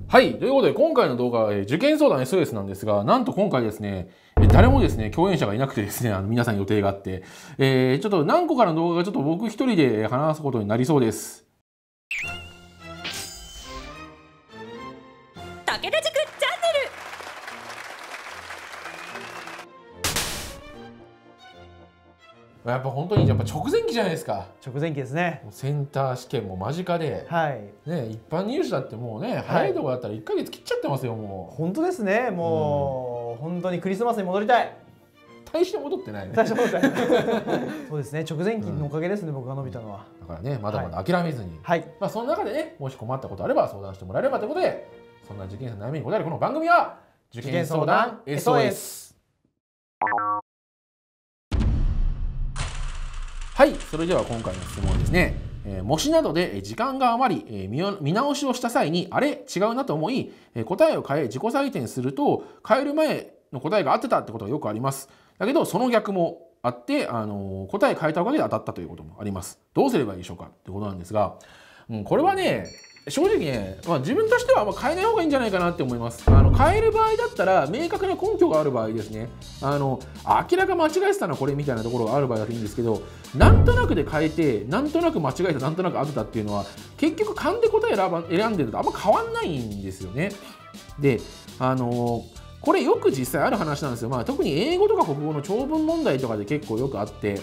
はい。ということで、今回の動画は、受験相談 SOS なんですが、なんと今回ですね、誰もですね、共演者がいなくてですね、皆さん予定があって、ちょっと何個かの動画がちょっと僕一人で話すことになりそうです。 武田塾チャンネル。 やっぱ本当にやっぱ直前期じゃないですか。 直前期ですね。 センター試験も間近で、 はい。 ね、一般入試だってもうね、早いところだったら1ヶ月切っちゃってますよ、もう。 本当ですね。もう、本当にクリスマスに戻りたい。 大して戻ってないね。 大して戻ってない。そうですね。直前期のおかげですね、僕が伸びたのは。 だからね、まだまだ諦めずに。 はい。 まあその中でね、もし困ったことあれば相談してもらえればということで、そんな受験生の悩みに答えるこの番組は受験相談 SOS。はい、それでは今回の質問ですね。模試などで時間が余り見直しをした際にあれ違うなと思い答えを変え自己採点すると変える前の答えが合ってたってことがよくあります。だけどその逆もあって答え変えたおかげで当たったということもあります。どうすればいいでしょうかってことなんですが、これはね正直ね、自分としては変えない方がいいんじゃないかなって思います。変える場合だったら明確な根拠がある場合ですね。明らか間違えてたのこれみたいなところがある場合だといいんですけど、なんとなくで変えてなんとなく間違えたなんとなく合ってたっていうのは結局勘で答え選んでるとあんま変わんないんですよね。でこれよく実際ある話なんですよ。特に英語とか国語の長文問題とかで結構よくあって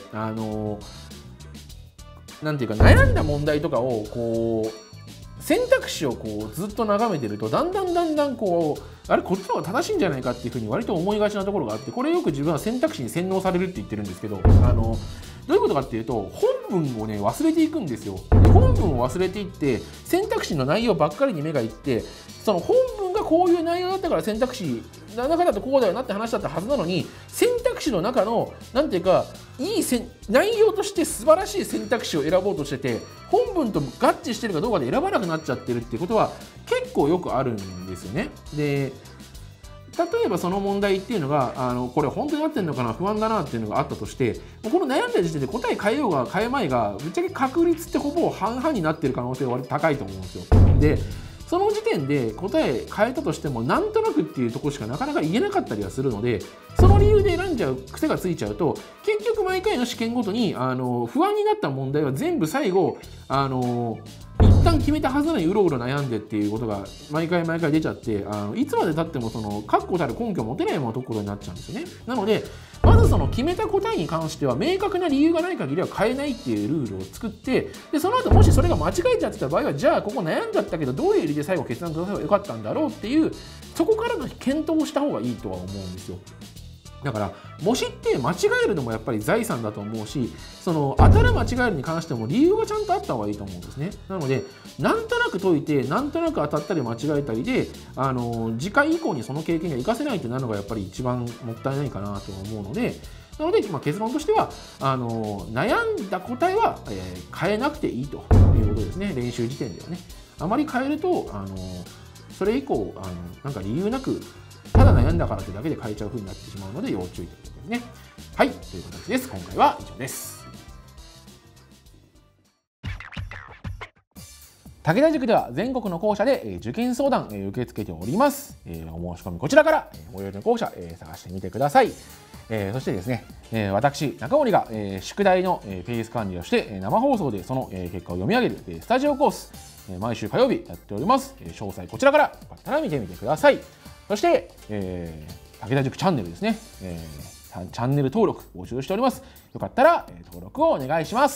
なんていうか悩んだ問題とかをこう選択肢をこうずっと眺めてるとだんだんこうあれこっちの方が正しいんじゃないかっていうふうに割と思いがちなところがあって、これよく自分は選択肢に洗脳されるって言ってるんですけど、どういうことかっていうと本文をね忘れていくんですよ。本文を忘れていって選択肢の内容ばっかりに目がいって、その本文がこういう内容だったから選択肢の中だとこうだよなって話だったはずなのに、選択肢の中のなんていうかいい内容として素晴らしい選択肢を選ぼうとしてて本文と合致してるかどうかで選ばなくなっちゃってるっていうことは結構よくあるんですよね。で例えばその問題っていうのがこれ本当に合ってるのかな不安だなっていうのがあったとして、この悩んだ時点で答え変えようが変えまいがぶっちゃけ確率ってほぼ半々になってる可能性が割と高いと思うんですよ。でその時点で答え変えたとしてもなんとなくっていうところしかなかなか言えなかったりはするので、その理由で選んじゃう癖がついちゃうと結局毎回の試験ごとに不安になった問題は全部最後一旦決めたはずなのにうろうろ悩んでっていうことが毎回出ちゃっていつまでたってもその確固たる根拠を持てないようなところになっちゃうんですよね。なのでまずその決めた答えに関しては明確な理由がない限りは変えないっていうルールを作って、でその後もしそれが間違えちゃってた場合はじゃあここ悩んじゃったけどどういう理由で最後決断くださいばよかったんだろうっていうそこからの検討をした方がいいとは思うんですよ。だから模試って間違えるのもやっぱり財産だと思うし、その当たる間違えるに関しても理由がちゃんとあった方がいいと思うんですね。なのでなんとなく解いてなんとなく当たったり間違えたりで次回以降にその経験が活かせないとなるのがやっぱり一番もったいないかなと思うので、結論としては悩んだ答えは、変えなくていいということですね。練習時点ではね。あまり変えるとそれ以降なんか理由なくただ悩んだからというだけで変えちゃう風になってしまうので要注意ということですね。はい、という形です。今回は以上です。武田塾では全国の校舎で受験相談受け付けております。お申し込みこちらから最寄りの校舎探してみてください。そしてですね、私中森が宿題のペース管理をして生放送でその結果を読み上げるスタジオコース毎週火曜日やっております。詳細こちらからよかったら見てみてください。そして、武田塾チャンネルですね、チャンネル登録募集しております。よかったら、登録をお願いします。